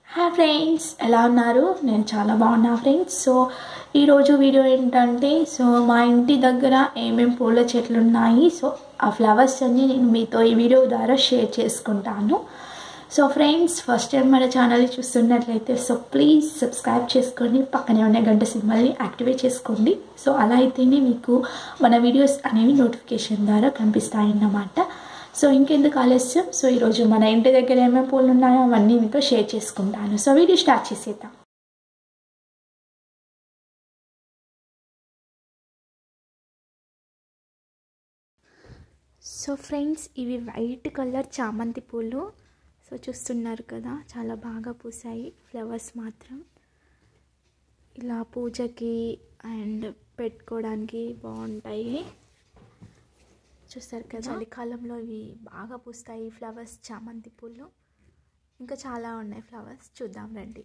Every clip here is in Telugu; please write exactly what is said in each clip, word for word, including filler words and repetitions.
హాయ్ ఫ్రెండ్స్, ఎలా ఉన్నారు? నేను చాలా బాగున్నా ఫ్రెండ్స్. సో ఈరోజు వీడియో ఏంటంటే, సో మా ఇంటి దగ్గర ఏమేమి పూల చెట్లు ఉన్నాయి, సో ఆ ఫ్లవర్స్ అన్నీ నేను మీతో ఈ వీడియో ద్వారా షేర్ చేసుకుంటాను. సో ఫ్రెండ్స్, ఫస్ట్ టైం మన ఛానల్ని చూస్తున్నట్లయితే సో ప్లీజ్ సబ్స్క్రైబ్ చేసుకొని పక్కనే ఉన్న గంట సింబల్ని యాక్టివేట్ చేసుకోండి. సో అలా అయితేనే మీకు మన వీడియోస్ అనేవి నోటిఫికేషన్ ద్వారా కనిపిస్తాయన్నమాట. సో ఇంకెందుకు ఆలస్యం, సో ఈరోజు మన ఇంటి దగ్గర ఏమేమి పూలు ఉన్నాయో అవన్నీ మీతో షేర్ చేసుకుంటాను. సో వీడియో స్టార్ట్ చేసేద్దాం. సో ఫ్రెండ్స్, ఇవి వైట్ కలర్ చామంతి పూలు. సో చూస్తున్నారు కదా, చాలా బాగా పూసాయి. ఫ్లవర్స్ మాత్రం ఇలా పూజకి అండ్ పెట్టుకోవడానికి బాగుంటాయి. చూస్తారు కదా, చలికాలంలో ఇవి బాగా పూస్తాయి ఫ్లవర్స్, చామంతి పూలు. ఇంకా చాలా ఉన్నాయి ఫ్లవర్స్, చూద్దాం రండి.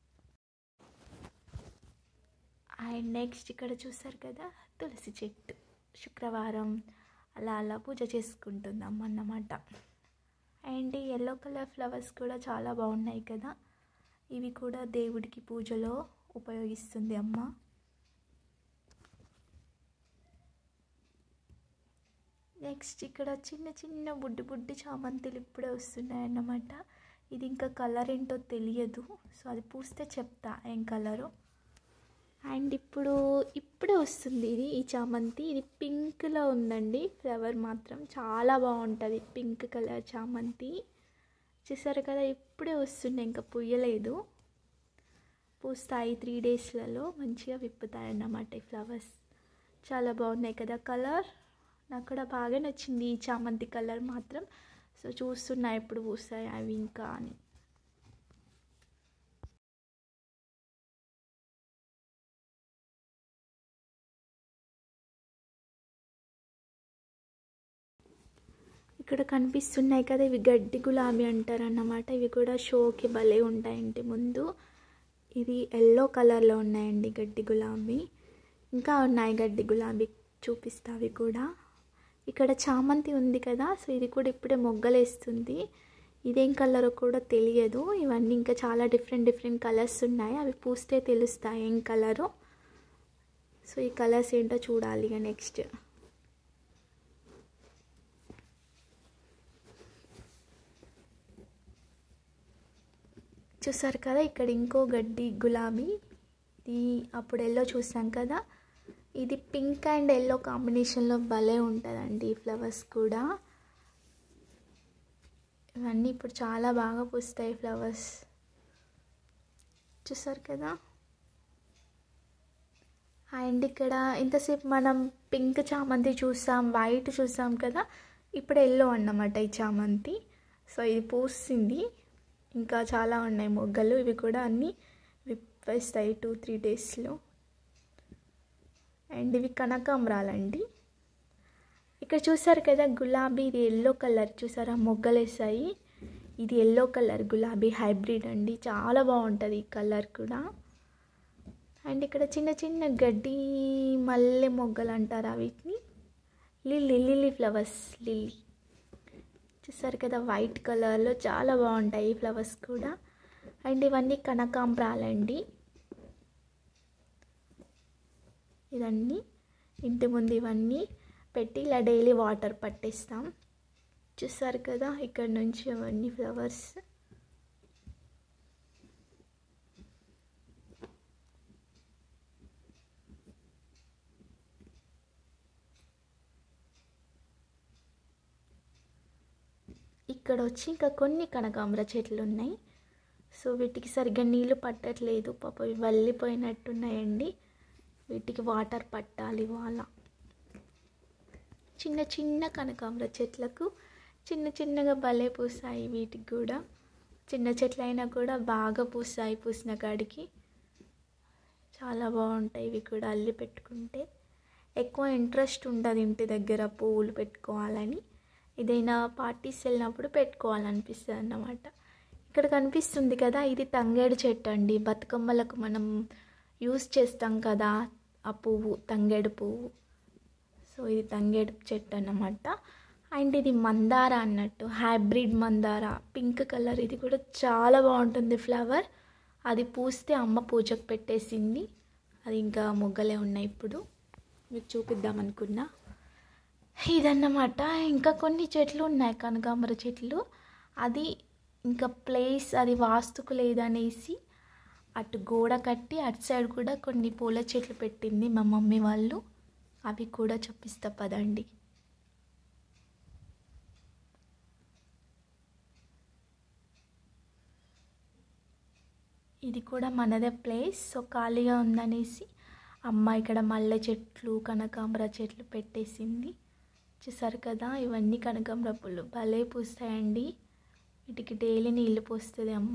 అండ్ నెక్స్ట్ ఇక్కడ చూస్తారు కదా, తులసి చెట్టు. శుక్రవారం అలా అలా పూజ చేసుకుంటున్నాం అన్నమాట. అండ్ ఎల్లో కలర్ ఫ్లవర్స్ కూడా చాలా బాగున్నాయి కదా, ఇవి కూడా దేవుడికి పూజలో ఉపయోగిస్తుంది అమ్మ. నెక్స్ట్ ఇక్కడ చిన్న చిన్న బుడ్డి బుడ్డి చామంతులు ఇప్పుడే వస్తున్నాయి అన్నమాట. ఇది ఇంకా కలర్ ఏంటో తెలియదు, సో అది పూస్తే చెప్తా ఏం కలరు. అండ్ ఇప్పుడు ఇప్పుడే వస్తుంది ఇది, ఈ చామంతి. ఇది పింక్లో ఉందండి, ఫ్లవర్ మాత్రం చాలా బాగుంటుంది. పింక్ కలర్ చామంతి చూసారు కదా, ఇప్పుడే వస్తుంది, ఇంకా పూయలేదు. పూస్తాయి త్రీ డేస్లలో, మంచిగా విప్పుతాయి అన్నమాట ఈ ఫ్లవర్స్. చాలా బాగున్నాయి కదా కలర్, నాకు కూడా బాగా నచ్చింది ఈ చామంతి కలర్ మాత్రం. సో చూస్తున్నా ఎప్పుడు పూస్తాయి అవి ఇంకా అని. ఇక్కడ కనిపిస్తున్నాయి కదా, ఇవి గడ్డి గులాబీ అంటారు అన్నమాట. ఇవి కూడా షోకి భలే ఉంటాయి ఇంటి ముందు. ఇది ఎల్లో కలర్లో ఉన్నాయండి గడ్డి గులాబీ. ఇంకా ఉన్నాయి గడ్డి గులాబీ, చూపిస్తా అవి కూడా. ఇక్కడ చామంతి ఉంది కదా, సో ఇది కూడా ఇప్పుడే మొగ్గలేస్తుంది. ఇదేం కలరో కూడా తెలియదు. ఇవన్నీ ఇంకా చాలా డిఫరెంట్ డిఫరెంట్ కలర్స్ ఉన్నాయి, అవి పూస్తే తెలుస్తాయి ఏం కలరో. సో ఈ కలర్స్ ఏంటో చూడాలి ఇక నెక్స్ట్. చూసారు కదా, ఇక్కడ ఇంకో గడ్డి గులాబీ. ఇది అప్పుడు ఎల్లో చూసాం కదా, ఇది పింక్ అండ్ ఎల్లో కాంబినేషన్లో భలే ఉంటుందండి ఈ ఫ్లవర్స్ కూడా. ఇవన్నీ ఇప్పుడు చాలా బాగా పూస్తాయి ఫ్లవర్స్, చూసారు కదా. అండ్ ఇక్కడ ఇంతసేపు మనం పింక్ చామంతి చూసాం, వైట్ చూసాం కదా, ఇప్పుడు ఎల్లో అన్నమాట ఈ చామంతి. సో ఇది పూసింది, ఇంకా చాలా ఉన్నాయి మొగ్గలు. ఇవి కూడా అన్నీ విప్పేస్తాయి టూ త్రీ డేస్లో. అండ్ ఇవి కనకాంబరాలండి. ఇక్కడ చూసారు కదా గులాబీ, ఇది ఎల్లో కలర్ చూసారా, మొగ్గలేసాయి. ఇది ఎల్లో కలర్ గులాబీ హైబ్రిడ్ అండి, చాలా బాగుంటుంది ఈ కలర్ కూడా. అండ్ ఇక్కడ చిన్న చిన్న గడ్డి మల్లె మొగ్గలు అంటారా వీటిని, లిల్లీ లిల్లీ ఫ్లవర్స్, లిల్లీ. చూసారు కదా, వైట్ కలర్లో చాలా బాగుంటాయి ఈ ఫ్లవర్స్ కూడా. అండ్ ఇవన్నీ కనకాంబరాలండి. ఇవన్నీ ఇంటి ముందు ఇవన్నీ పెట్టి ఇలా డైలీ వాటర్ పట్టిస్తాం. చూసారు కదా, ఇక్కడ నుంచి అవన్నీ ఫ్లవర్స్. ఇక్కడ వచ్చి ఇంకా కొన్ని కనకాంబర చెట్లు ఉన్నాయి. సో వీటికి సరిగ్గా నీళ్ళు పట్టట్లేదు, పాప వల్లిపోయినట్టున్నాయండి. వీటికి వాటర్ పట్టాలి వాళ్ళ. చిన్న చిన్న కనకాంబర చెట్లకు చిన్న చిన్నగా భలే పూసాయి. వీటికి కూడా చిన్న చెట్లు అయినా కూడా బాగా పూసాయి, పూసిన కాడికి చాలా బాగుంటాయి. ఇవి కూడా అల్లి పెట్టుకుంటే ఎక్కువ ఇంట్రెస్ట్ ఉంటుంది ఇంటి దగ్గర పువ్వులు పెట్టుకోవాలని. ఏదైనా పార్టీస్ వెళ్ళినప్పుడు పెట్టుకోవాలనిపిస్తుంది అన్నమాట. ఇక్కడ కనిపిస్తుంది కదా, ఇది తంగేడు చెట్టు అండి. బతుకమ్మలకు మనం యూస్ చేస్తాం కదా ఆ పువ్వు, తంగేడు పువ్వు. సో ఇది తంగేడు చెట్టు అన్నమాట. అండ్ ఇది మందార అన్నట్టు, హైబ్రిడ్ మందార, పింక్ కలర్. ఇది కూడా చాలా బాగుంటుంది ఫ్లవర్. అది పూస్తే అమ్మ పూజకు పెట్టేసింది. అది ఇంకా మొగ్గలే ఉన్నాయి. ఇప్పుడు మీకు చూపిద్దామనుకున్నా. ఇదన్నమాట. ఇంకా కొన్ని చెట్లు ఉన్నాయి, కనకాంబర చెట్లు. అది ఇంకా ప్లేస్ అది వాస్తుకు లేదనేసి అటు గోడ కట్టి అటు సైడ్ కూడా కొన్ని పూల చెట్లు పెట్టింది మా మమ్మీ వాళ్ళు. అవి కూడా చూపిస్తా పదండి. ఇది కూడా మనదే ప్లేస్. సో ఖాళీగా ఉందనేసి అమ్మ ఇక్కడ మల్లె చెట్లు, కనకాంబర చెట్లు పెట్టేసింది. చూసారు కదా, ఇవన్నీ కనకాంబర పూలు భలే పూస్తాయండి. వీటికి డైలీ నీళ్ళు పోస్తుంది అమ్మ.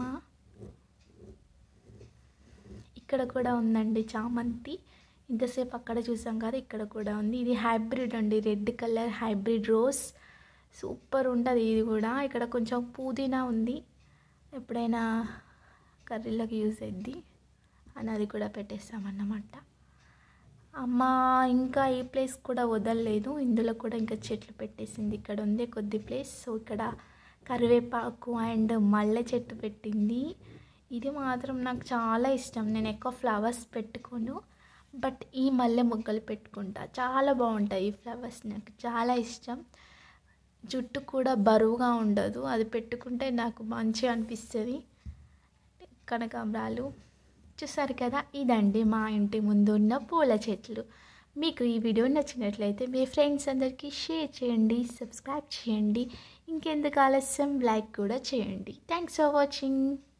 ఇక్కడ కూడా ఉందండి చామంతి. ఇంతసేపు అక్కడ చూసాం కదా, ఇక్కడ కూడా ఉంది. ఇది హైబ్రిడ్ అండి, red colour hybrid rose. Super ఉంటుంది ఇది కూడా. ఇక్కడ కొంచెం పుదీనా ఉంది, ఎప్పుడైనా కర్రీలకు యూజ్ అయ్యిద్ది అని అది కూడా పెట్టేస్తామన్నమాట. అమ్మ ఇంకా ఈ ప్లేస్ కూడా వదలలేదు, ఇందులో కూడా ఇంకా చెట్లు పెట్టేసింది. ఇక్కడ ఉంది కొద్ది ప్లేస్. సో ఇక్కడ కరివేపాకు అండ్ మల్లె చెట్టు పెట్టింది. ఇది మాత్రం నాకు చాలా ఇష్టం. నేను ఎక్కువ ఫ్లవర్స్ పెట్టుకోను, బట్ ఈ మల్లె మొగ్గలు పెట్టుకుంటా. చాలా బాగుంటాయి ఈ ఫ్లవర్స్, నాకు చాలా ఇష్టం. జుట్టు కూడా బరువుగా ఉండదు, అది పెట్టుకుంటే నాకు మంచిగా అనిపిస్తుంది. కనకాంబరాలు చూసారు కదా, ఇదండి మా ఇంటి ముందు ఉన్న పూల చెట్లు. మీకు ఈ వీడియో నచ్చినట్లయితే మీ ఫ్రెండ్స్ అందరికీ షేర్ చేయండి, సబ్స్క్రైబ్ చేయండి. ఇంకెందుకు ఆలస్యం, లైక్ కూడా చేయండి. Thanks for watching.